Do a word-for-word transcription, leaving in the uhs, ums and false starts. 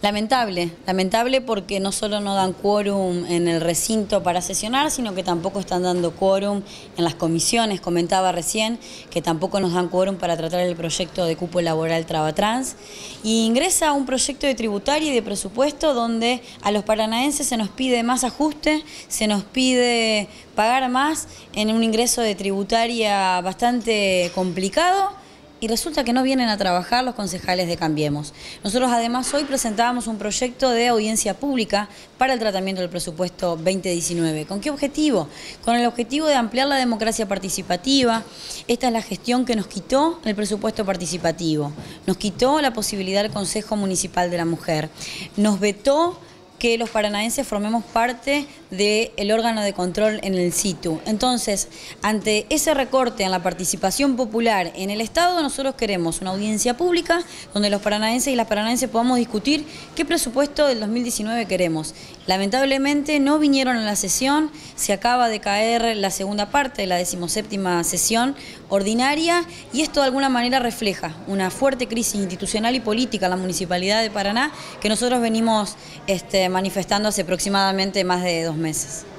Lamentable, lamentable porque no solo no dan quórum en el recinto para sesionar, sino que tampoco están dando quórum en las comisiones. Comentaba recién que tampoco nos dan quórum para tratar el proyecto de cupo laboral Traba-Trans. Y ingresa un proyecto de tributaria y de presupuesto donde a los paranaenses se nos pide más ajuste, se nos pide pagar más en un ingreso de tributaria bastante complicado. Y resulta que no vienen a trabajar los concejales de Cambiemos. Nosotros además hoy presentábamos un proyecto de audiencia pública para el tratamiento del presupuesto veinte diecinueve. ¿Con qué objetivo? Con el objetivo de ampliar la democracia participativa. Esta es la gestión que nos quitó el presupuesto participativo. Nos quitó la posibilidad del Consejo Municipal de la Mujer. Nos vetó que los paranaenses formemos parte del órgano de control en el situ. Entonces, ante ese recorte en la participación popular en el Estado, nosotros queremos una audiencia pública donde los paranaenses y las paranaenses podamos discutir qué presupuesto del dos mil diecinueve queremos. Lamentablemente no vinieron a la sesión, se acaba de caer la segunda parte de la decimoséptima sesión ordinaria y esto de alguna manera refleja una fuerte crisis institucional y política en la Municipalidad de Paraná que nosotros venimos este, manifestando hace aproximadamente más de dos meses.